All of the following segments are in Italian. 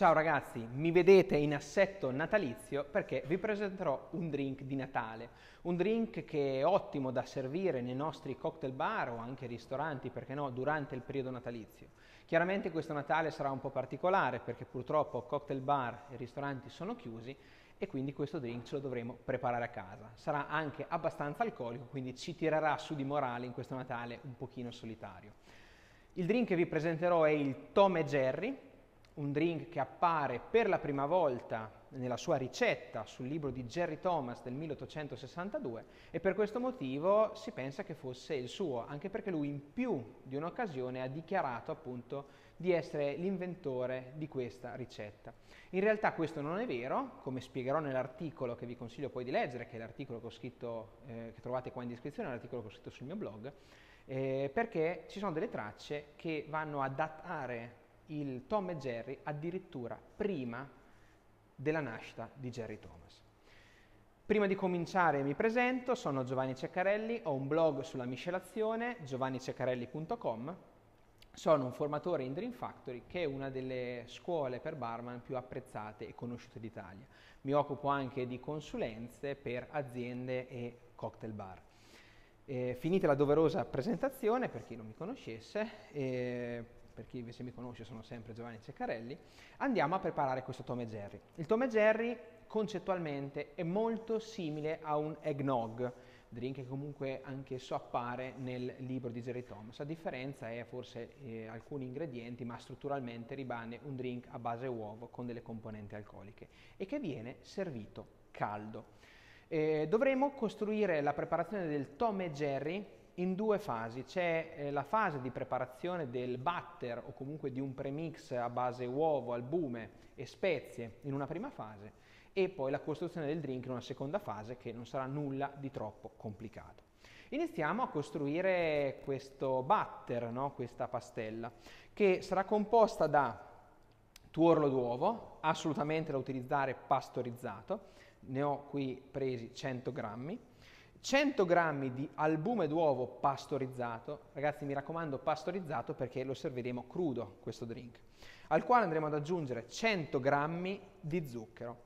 Ciao ragazzi, mi vedete in assetto natalizio perché vi presenterò un drink di Natale, un drink che è ottimo da servire nei nostri cocktail bar o anche ristoranti, perché no, durante il periodo natalizio. Chiaramente questo Natale sarà un po' particolare perché purtroppo cocktail bar e ristoranti sono chiusi e quindi questo drink ce lo dovremo preparare a casa. Sarà anche abbastanza alcolico, quindi ci tirerà su di morale in questo Natale un pochino solitario. Il drink che vi presenterò è il Tom e Jerry, un drink che appare per la prima volta nella sua ricetta sul libro di Jerry Thomas del 1862 e per questo motivo si pensa che fosse il suo, anche perché lui in più di un'occasione ha dichiarato appunto di essere l'inventore di questa ricetta. In realtà questo non è vero, come spiegherò nell'articolo che vi consiglio poi di leggere, che è l'articolo che ho scritto, che trovate qua in descrizione, l'articolo che ho scritto sul mio blog, perché ci sono delle tracce che vanno a datare il Tom e Jerry addirittura prima della nascita di Jerry Thomas. Prima di cominciare mi presento, sono Giovanni Ceccarelli, ho un blog sulla miscelazione, giovanniceccarelli.com, sono un formatore in Dream Factory, che è una delle scuole per barman più apprezzate e conosciute d'Italia. Mi occupo anche di consulenze per aziende e cocktail bar. Finita la doverosa presentazione, per chi non mi conoscesse, per chi invece mi conosce sono sempre Giovanni Ceccarelli, andiamo a preparare questo Tom e Jerry. Il Tom e Jerry concettualmente è molto simile a un eggnog, drink che comunque anch'esso appare nel libro di Jerry Thomas. La differenza è forse alcuni ingredienti, ma strutturalmente rimane un drink a base uovo con delle componenti alcoliche e che viene servito caldo. Dovremo costruire la preparazione del Tom e Jerry in due fasi. C'è la fase di preparazione del batter o comunque di un premix a base uovo, albume e spezie in una prima fase e poi la costruzione del drink in una seconda fase che non sarà nulla di troppo complicato. Iniziamo a costruire questo batter, no? Questa pastella che sarà composta da tuorlo d'uovo, assolutamente da utilizzare pastorizzato, ne ho qui presi 100 grammi, 100 grammi di albume d'uovo pastorizzato, ragazzi mi raccomando pastorizzato perché lo serviremo crudo questo drink, al quale andremo ad aggiungere 100 grammi di zucchero.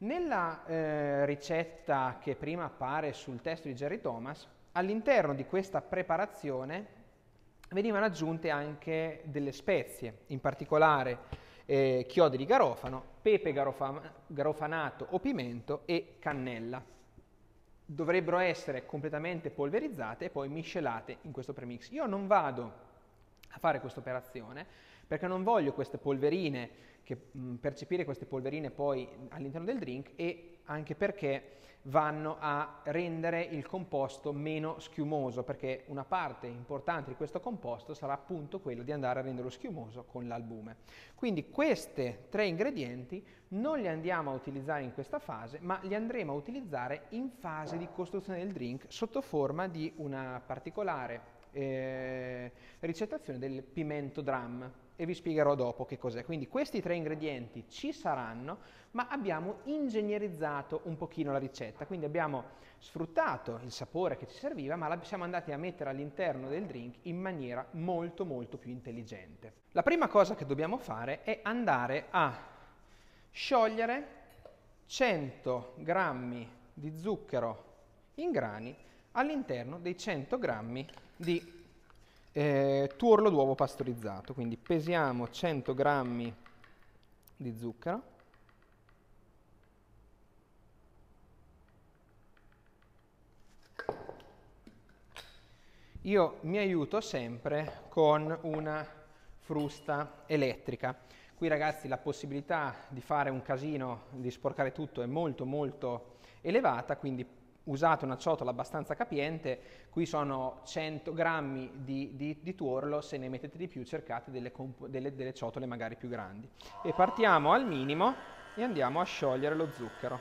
Nella ricetta che prima appare sul testo di Jerry Thomas, all'interno di questa preparazione venivano aggiunte anche delle spezie, in particolare chiodi di garofano, pepe garofanato o pimento e cannella. Dovrebbero essere completamente polverizzate e poi miscelate in questo premix. Io non vado a fare questa operazione perché non voglio queste polverine, percepire queste polverine poi all'interno del drink e anche perché vanno a rendere il composto meno schiumoso, perché una parte importante di questo composto sarà appunto quello di andare a renderlo schiumoso con l'albume. Quindi questi tre ingredienti non li andiamo a utilizzare in questa fase, ma li andremo a utilizzare in fase di costruzione del drink sotto forma di una particolare ricettazione del pimento dram e vi spiegherò dopo che cos'è. Quindi questi tre ingredienti ci saranno, ma abbiamo ingegnerizzato un pochino la ricetta, quindi abbiamo sfruttato il sapore che ci serviva, ma siamo andati a mettere all'interno del drink in maniera molto più intelligente. La prima cosa che dobbiamo fare è andare a sciogliere 100 grammi di zucchero in grani all'interno dei 100 grammi di tuorlo d'uovo pastorizzato. Quindi pesiamo 100 grammi di zucchero. Io mi aiuto sempre con una frusta elettrica. Qui ragazzi la possibilità di fare un casino, di sporcare tutto è molto elevata, quindi usate una ciotola abbastanza capiente, qui sono 100 grammi di tuorlo, se ne mettete di più cercate delle ciotole magari più grandi. E partiamo al minimo e andiamo a sciogliere lo zucchero.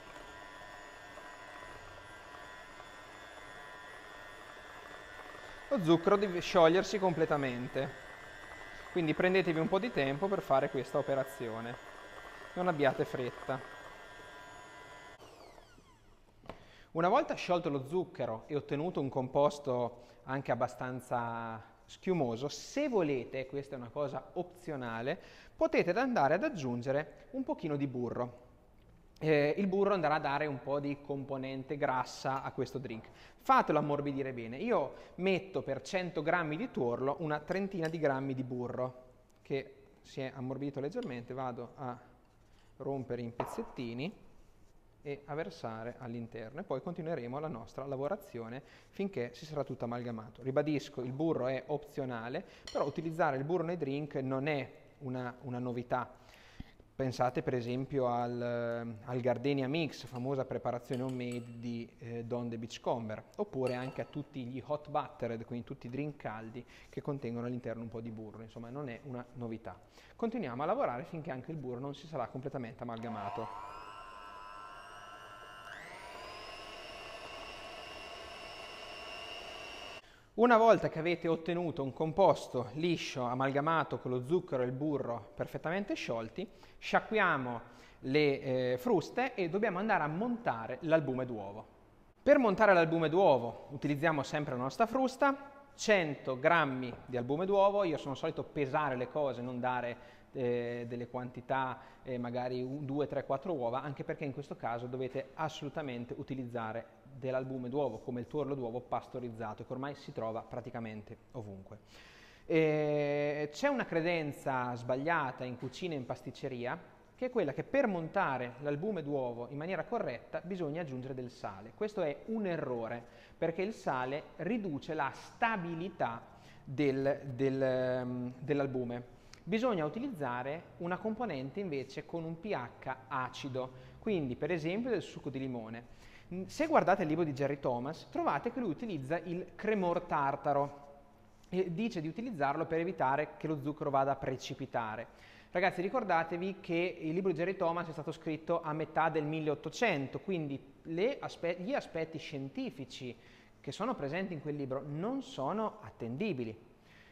Lo zucchero deve sciogliersi completamente, quindi prendetevi un po' di tempo per fare questa operazione, non abbiate fretta. Una volta sciolto lo zucchero e ottenuto un composto anche abbastanza schiumoso, se volete, questa è una cosa opzionale, potete andare ad aggiungere un pochino di burro. Il burro andrà a dare un po' di componente grassa a questo drink. Fatelo ammorbidire bene. Io metto per 100 grammi di tuorlo una trentina di grammi di burro che si è ammorbidito leggermente, vado a rompere in pezzettini e a versare all'interno e poi continueremo la nostra lavorazione finché si sarà tutto amalgamato. Ribadisco, il burro è opzionale, però utilizzare il burro nei drink non è una novità. Pensate per esempio al Gardenia Mix, famosa preparazione homemade di Don the Beachcomber, oppure anche a tutti gli hot buttered, quindi tutti i drink caldi che contengono all'interno un po' di burro, insomma non è una novità. Continuiamo a lavorare finché anche il burro non si sarà completamente amalgamato. Una volta che avete ottenuto un composto liscio, amalgamato con lo zucchero e il burro perfettamente sciolti, sciacquiamo le fruste e dobbiamo andare a montare l'albume d'uovo. Per montare l'albume d'uovo utilizziamo sempre la nostra frusta, 100 grammi di albume d'uovo, io sono solito pesare le cose, non dare delle quantità, magari 2, 3, 4 uova, anche perché in questo caso dovete assolutamente utilizzare dell'albume d'uovo come il tuorlo d'uovo pastorizzato che ormai si trova praticamente ovunque. C'è una credenza sbagliata in cucina e in pasticceria che è quella che per montare l'albume d'uovo in maniera corretta bisogna aggiungere del sale. Questo è un errore perché il sale riduce la stabilità dell'albume. Bisogna utilizzare una componente invece con un pH acido, quindi per esempio del succo di limone. Se guardate il libro di Jerry Thomas trovate che lui utilizza il cremor tartaro e dice di utilizzarlo per evitare che lo zucchero vada a precipitare. Ragazzi, ricordatevi che il libro di Jerry Thomas è stato scritto a metà del 1800, quindi gli aspetti scientifici che sono presenti in quel libro non sono attendibili.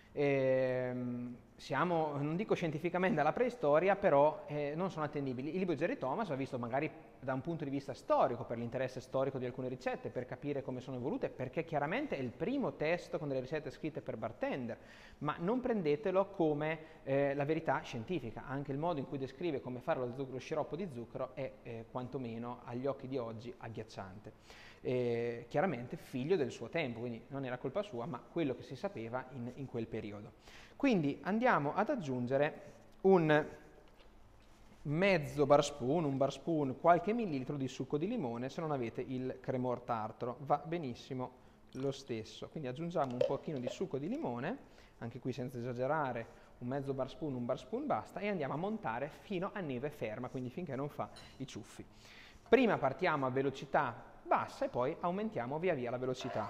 Siamo, non dico scientificamente alla preistoria, però non sono attendibili. Il libro di Jerry Thomas va visto magari da un punto di vista storico, per l'interesse storico di alcune ricette, per capire come sono evolute, perché chiaramente è il primo testo con delle ricette scritte per bartender, ma non prendetelo come la verità scientifica. Anche il modo in cui descrive come fare lo sciroppo di zucchero è quantomeno agli occhi di oggi agghiacciante. Chiaramente figlio del suo tempo, quindi non era colpa sua, ma quello che si sapeva in quel periodo. Quindi andiamo ad aggiungere un mezzo bar spoon, un bar spoon, qualche millilitro di succo di limone, se non avete il cremor tartaro, va benissimo lo stesso. Quindi aggiungiamo un pochino di succo di limone, anche qui senza esagerare, un mezzo bar spoon basta, e andiamo a montare fino a neve ferma, quindi finché non fa i ciuffi. Prima partiamo a velocità bassa e poi aumentiamo via via la velocità.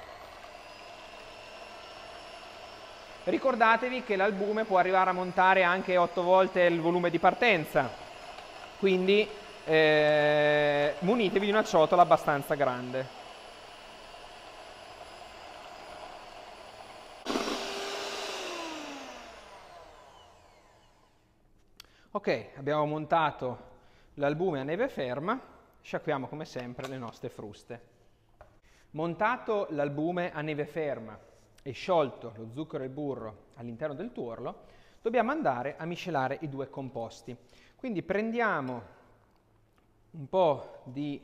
Ricordatevi che l'albume può arrivare a montare anche 8 volte il volume di partenza, quindi munitevi di una ciotola abbastanza grande. Ok, abbiamo montato l'albume a neve ferma, sciacquiamo come sempre le nostre fruste. Montato l'albume a neve ferma e sciolto lo zucchero e il burro all'interno del tuorlo, dobbiamo andare a miscelare i due composti. Quindi prendiamo un po' di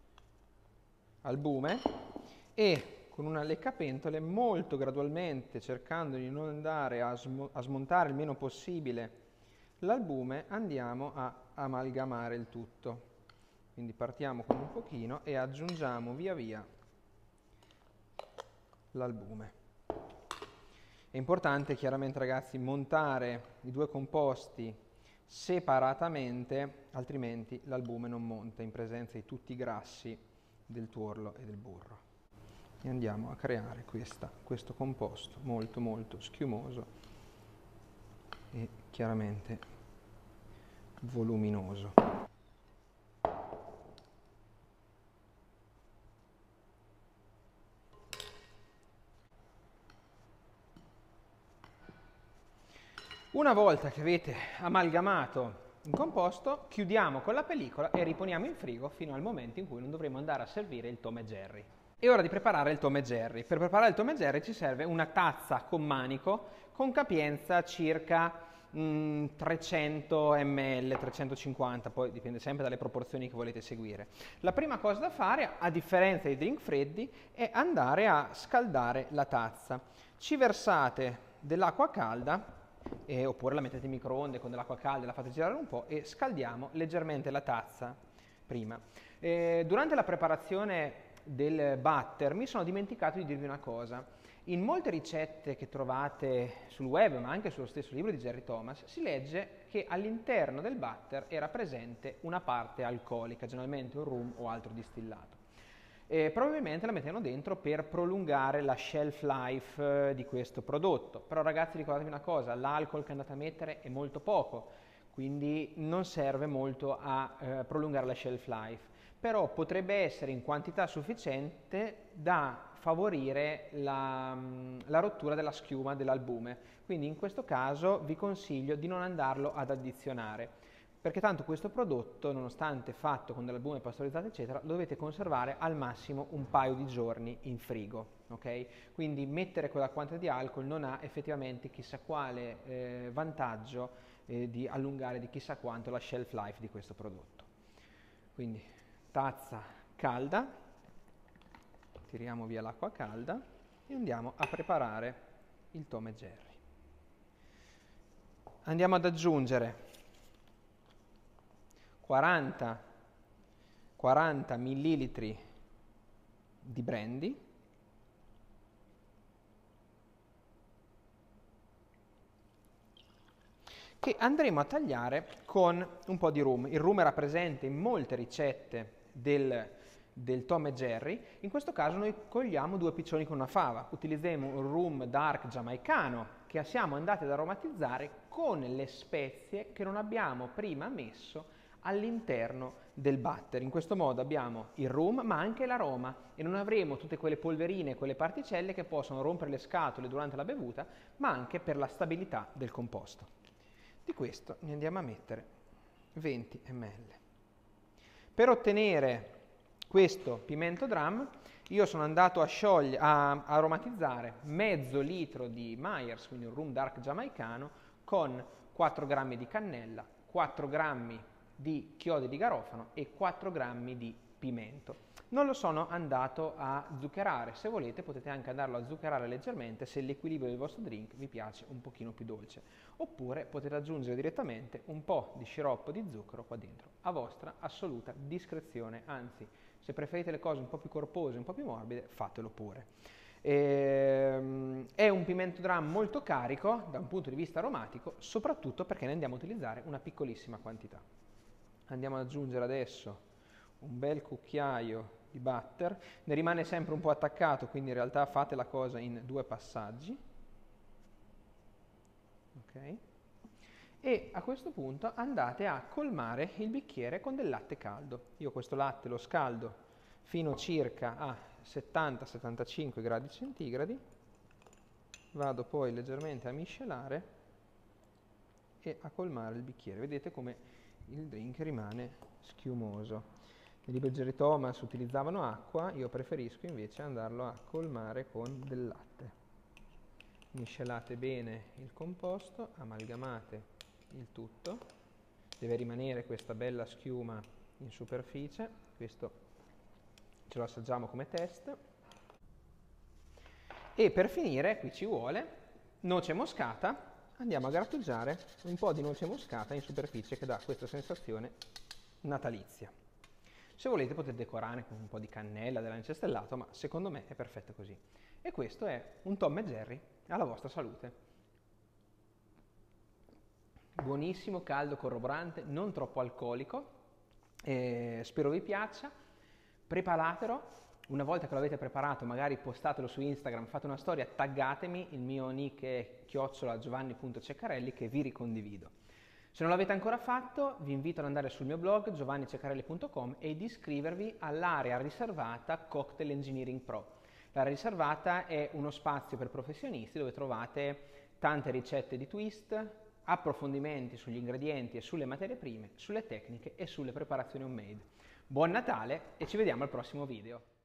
albume e con una leccapentole molto gradualmente, cercando di non andare a smontare il meno possibile l'albume, andiamo a amalgamare il tutto. Quindi partiamo con un pochino e aggiungiamo via via l'albume. È importante chiaramente, ragazzi, montare i due composti separatamente, altrimenti l'albume non monta in presenza di tutti i grassi del tuorlo e del burro. E andiamo a creare questo composto molto molto schiumoso e chiaramente voluminoso. Una volta che avete amalgamato il composto, chiudiamo con la pellicola e riponiamo in frigo fino al momento in cui non dovremo andare a servire il Tom e Jerry. È ora di preparare il Tom e Jerry. Per preparare il Tom e Jerry ci serve una tazza con manico con capienza circa 300 ml, 350, poi dipende sempre dalle proporzioni che volete seguire. La prima cosa da fare, a differenza dei drink freddi, è andare a scaldare la tazza. Ci versate dell'acqua calda, oppure la mettete in microonde con dell'acqua calda, la fate girare un po' e scaldiamo leggermente la tazza prima. Durante la preparazione del batter mi sono dimenticato di dirvi una cosa. In molte ricette che trovate sul web, ma anche sullo stesso libro di Jerry Thomas, si legge che all'interno del batter era presente una parte alcolica, generalmente un rum o altro distillato. Probabilmente la mettevano dentro per prolungare la shelf life di questo prodotto. Però ragazzi, ricordatevi una cosa, l'alcol che andate a mettere è molto poco, quindi non serve molto a prolungare la shelf life. Però potrebbe essere in quantità sufficiente da favorire la rottura della schiuma dell'albume. Quindi in questo caso vi consiglio di non andarlo ad addizionare, perché tanto questo prodotto, nonostante fatto con dell'albume pastorizzato eccetera, lo dovete conservare al massimo un paio di giorni in frigo, ok? Quindi mettere quella quantità di alcol non ha effettivamente chissà quale vantaggio di allungare di chissà quanto la shelf life di questo prodotto. Quindi tazza calda, tiriamo via l'acqua calda e andiamo a preparare il Tom e Jerry. Andiamo ad aggiungere 40 ml di brandy, che andremo a tagliare con un po' di rum. Il rum era presente in molte ricette del Tom e Jerry. In questo caso noi cogliamo due piccioni con una fava. Utilizziamo un rum dark giamaicano che siamo andati ad aromatizzare con le spezie che non abbiamo prima messo all'interno del batter. In questo modo abbiamo il rum ma anche l'aroma e non avremo tutte quelle polverine, quelle particelle che possono rompere le scatole durante la bevuta, ma anche per la stabilità del composto. Di questo ne andiamo a mettere 20 ml. Per ottenere questo pimento drum io sono andato a aromatizzare mezzo litro di Myers, quindi un rum dark giamaicano, con 4 grammi di cannella, 4 grammi di chiodi di garofano e 4 grammi di pimento. Non lo sono andato a zuccherare, se volete potete anche andarlo a zuccherare leggermente se l'equilibrio del vostro drink vi piace un pochino più dolce, oppure potete aggiungere direttamente un po' di sciroppo di zucchero qua dentro, a vostra assoluta discrezione, anzi se preferite le cose un po' più corpose, un po' più morbide, fatelo pure. È un pimento drum molto carico da un punto di vista aromatico, soprattutto perché ne andiamo a utilizzare una piccolissima quantità. Andiamo ad aggiungere adesso un bel cucchiaio di butter, ne rimane sempre un po' attaccato, quindi in realtà fate la cosa in 2 passaggi. Ok? E a questo punto andate a colmare il bicchiere con del latte caldo. Io questo latte lo scaldo fino circa a 70-75 gradi centigradi, vado poi leggermente a miscelare e a colmare il bicchiere. Vedete come il drink rimane schiumoso. Nel libro di Jerry Thomas utilizzavano acqua, io preferisco invece andarlo a colmare con del latte. Miscelate bene il composto, amalgamate il tutto, deve rimanere questa bella schiuma in superficie, questo ce lo assaggiamo come test. E per finire, qui ci vuole noce moscata, andiamo a grattugiare un po' di noce moscata in superficie che dà questa sensazione natalizia. Se volete potete decorare con un po' di cannella, dell'anice stellato, ma secondo me è perfetto così. E questo è un Tom e Jerry alla vostra salute. Buonissimo, caldo, corroborante, non troppo alcolico, spero vi piaccia, preparatelo, una volta che l'avete preparato magari postatelo su Instagram, fate una storia, taggatemi, il mio nick è @giovanni.ceccarelli che vi ricondivido. Se non l'avete ancora fatto vi invito ad andare sul mio blog giovanniceccarelli.com e di iscrivervi all'area riservata Cocktail Engineering Pro. L'area riservata è uno spazio per professionisti dove trovate tante ricette di twist, approfondimenti sugli ingredienti e sulle materie prime, sulle tecniche e sulle preparazioni homemade. Buon Natale e ci vediamo al prossimo video!